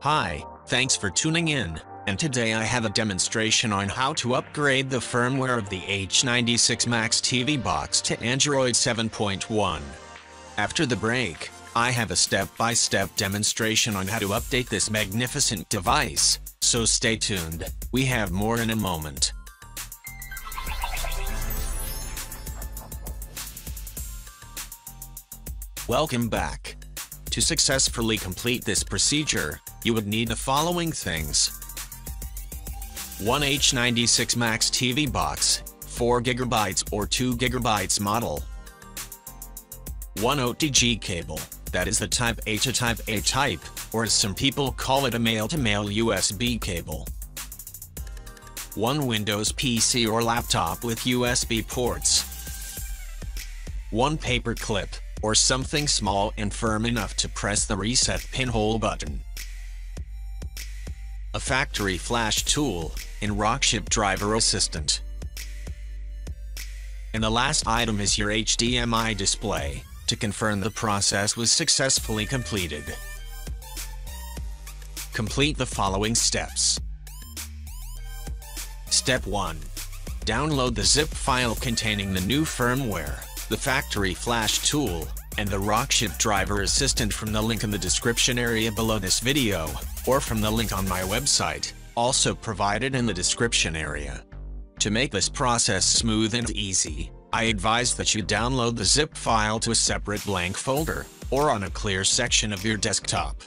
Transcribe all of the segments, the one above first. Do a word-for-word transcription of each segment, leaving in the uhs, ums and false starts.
Hi, thanks for tuning in, and today I have a demonstration on how to upgrade the firmware of the H ninety-six Max T V box to Android seven point one. After the break, I have a step-by-step demonstration on how to update this magnificent device, so stay tuned, we have more in a moment. Welcome back. To successfully complete this procedure, you would need the following things. One H ninety-six Max T V box, four gigabytes or two gigabytes model. One O T G cable, that is the Type A to Type A type, or as some people call it, a male-to-male U S B cable. One Windows P C or laptop with U S B ports. One paperclip, or something small and firm enough to press the reset pinhole button. A factory flash tool, and Rockchip driver assistant. And the last item is your H D M I display, to confirm the process was successfully completed. Complete the following steps. Step one. Download the zip file containing the new firmware, the factory flash tool, and the Rockchip driver assistant from the link in the description area below this video, or from the link on my website, also provided in the description area. To make this process smooth and easy, I advise that you download the zip file to a separate blank folder, or on a clear section of your desktop.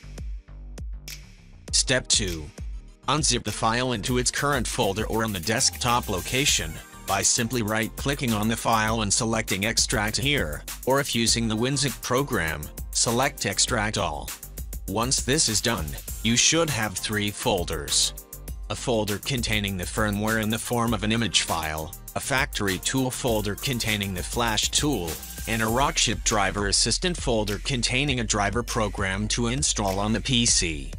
Step two. Unzip the file into its current folder or in the desktop location, by simply right-clicking on the file and selecting Extract Here, or if using the WinZip program, select Extract All. Once this is done, you should have three folders. A folder containing the firmware in the form of an image file, a factory tool folder containing the flash tool, and a Rockchip driver assistant folder containing a driver program to install on the P C.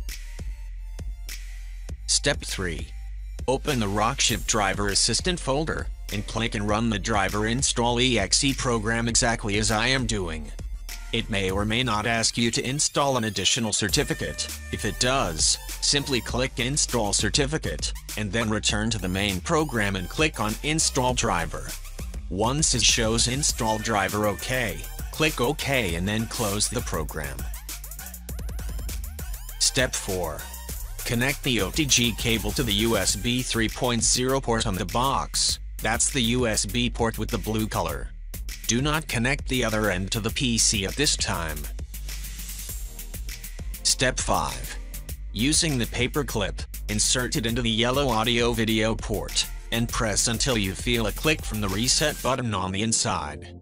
Step three. Open the Rockchip driver assistant folder, and click and run the driver install E X E program exactly as I am doing. It may or may not ask you to install an additional certificate. If it does, simply click Install Certificate, and then return to the main program and click on Install Driver. Once it shows Install Driver OK, click OK and then close the program. Step four. Connect the O T G cable to the U S B three point oh port on the box. That's the U S B port with the blue color. Do not connect the other end to the P C at this time. Step five. Using the paperclip, insert it into the yellow audio-video port, and press until you feel a click from the reset button on the inside.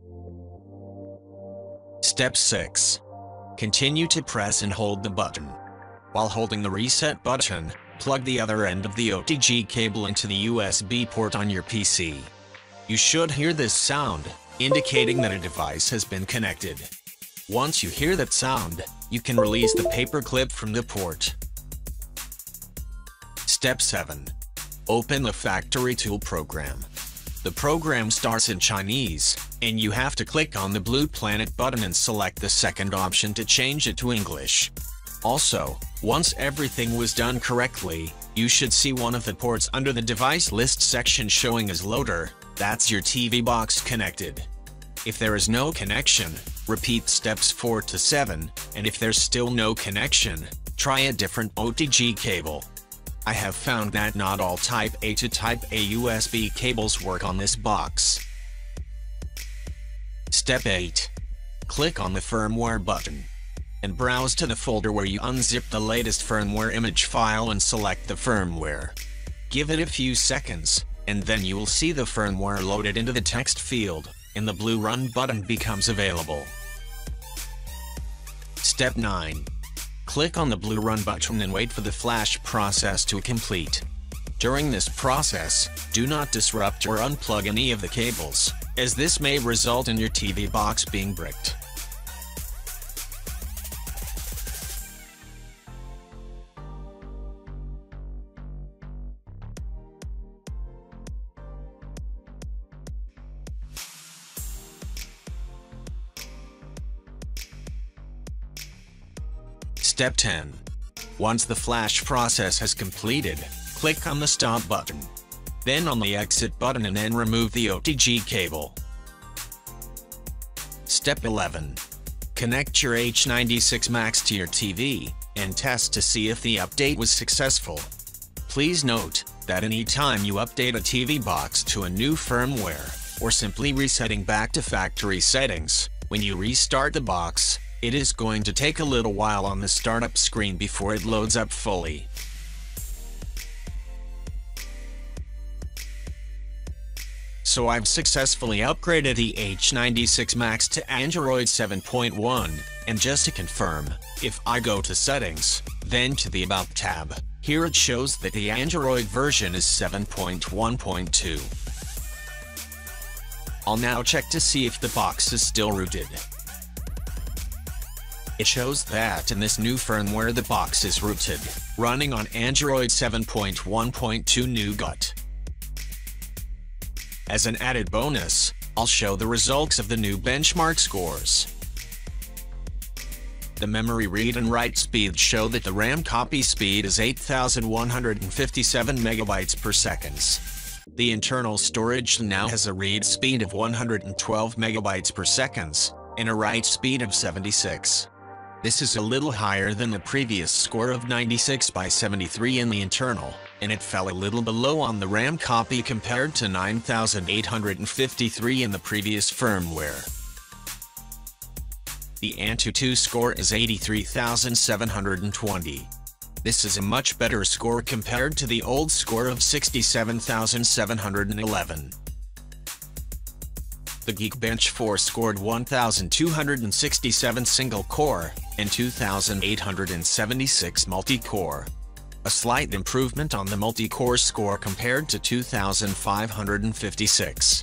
Step six. Continue to press and hold the button. While holding the reset button, plug the other end of the O T G cable into the U S B port on your P C. You should hear this sound, indicating that a device has been connected. Once you hear that sound, you can release the paperclip from the port. Step seven. Open the factory tool program. The program starts in Chinese, and you have to click on the blue planet button and select the second option to change it to English. Also, once everything was done correctly, you should see one of the ports under the device list section showing as loader. That's your T V box connected. If there is no connection, repeat steps four to seven, and if there's still no connection, try a different O T G cable. I have found that not all Type A to Type A U S B cables work on this box. Step eight. Click on the firmware button, and browse to the folder where you unzip the latest firmware image file and select the firmware. Give it a few seconds, and then you will see the firmware loaded into the text field, and the blue Run button becomes available. Step nine. Click on the blue Run button and wait for the flash process to complete. During this process, do not disrupt or unplug any of the cables, as this may result in your T V box being bricked. Step ten. Once the flash process has completed, click on the Stop button. Then on the Exit button and then remove the O T G cable. Step eleven. Connect your H ninety-six Max to your T V, and test to see if the update was successful. Please note that any time you update a T V box to a new firmware, or simply resetting back to factory settings, when you restart the box, it is going to take a little while on the startup screen before it loads up fully. So I've successfully upgraded the H ninety-six Max to Android seven point one, and just to confirm, if I go to Settings, then to the About tab, here it shows that the Android version is seven point one point two. I'll now check to see if the box is still rooted. It shows that in this new firmware the box is rooted, running on Android seven point one point two Nougat. As an added bonus, I'll show the results of the new benchmark scores. The memory read and write speeds show that the RAM copy speed is eight thousand one hundred fifty-seven megabytes per second. The internal storage now has a read speed of one hundred twelve megabytes per second, and a write speed of seventy-six. This is a little higher than the previous score of ninety-six by seventy-three in the internal, and it fell a little below on the RAM copy compared to nine thousand eight hundred fifty-three in the previous firmware. The Antutu score is eighty-three thousand seven hundred twenty. This is a much better score compared to the old score of sixty-seven thousand seven hundred eleven. The Geekbench four scored one thousand two hundred sixty-seven single-core, and two thousand eight hundred seventy-six multi-core. A slight improvement on the multi-core score compared to two thousand five hundred fifty-six.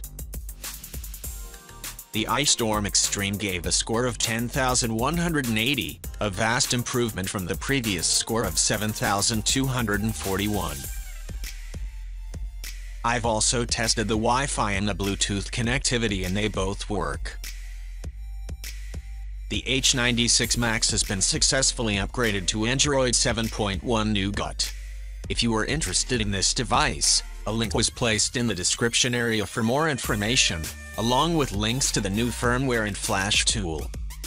The Ice Storm Extreme gave a score of ten thousand one hundred eighty, a vast improvement from the previous score of seven thousand two hundred forty-one. I've also tested the Wi-Fi and the Bluetooth connectivity and they both work. The H ninety-six Max has been successfully upgraded to Android seven point one Nougat. If you are interested in this device, a link was placed in the description area for more information, along with links to the new firmware and flash tool.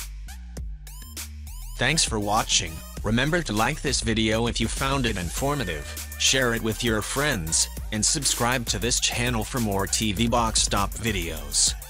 Thanks for watching. Remember to like this video if you found it informative, share it with your friends, and subscribe to this channel for more T V Box Stop videos.